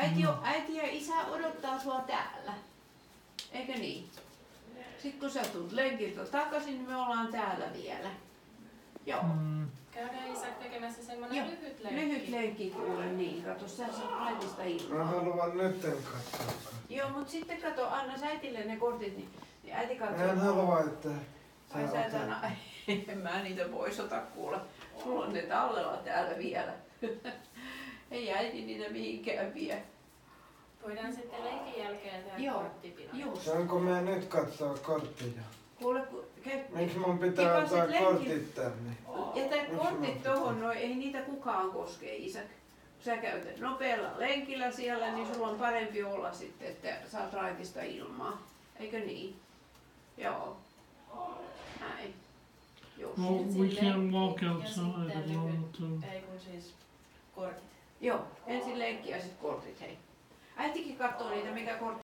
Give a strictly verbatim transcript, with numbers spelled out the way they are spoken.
äiti, on, äiti ja isä odottaa sua täällä. Eikö niin? Sitten kun sä tulet lenkiltä takaisin, niin me ollaan täällä vielä. Joo. Mm. Käydään Isak tekemässä semmonen Joo, lyhyt lenkki. lyhyt lenkki kuule niin. Kato, sä saat laitista Mä ilmaa. haluan nyt katsoa. Joo, mut sitten kato, anna äitille ne kortit, niin, niin äiti katsoo. En halua, että Ai sä sä et otat. anna, en mä niitä pois ota kuule. Sulla on ne tallella täällä vielä. Ei äiti niitä mihinkään vie. Voidaan sitten lenkin jälkeen tehdä Joo, korttipino. Just. Saanko mä nyt katsoa korttia? Kuule, kun ke- Miksi mun pitää Kipasit ottaa lenkin- kortit tänne? jätä Miksi kortit mä- tohon, no ei niitä kukaan koske, Isak. Kun sä käytät nopealla lenkillä siellä, niin sulla on parempi olla sitten, että saat raitista ilmaa. Eikö niin? Joo. Näin. Just. Well, Ensin we lenkki can't walk ja outside sitten alone lyhyt- too. Ei kun siis kortit. Joo, ensin lenkki ja sitten kortit, hei. Äitikin katsoo niitä, mikä kortti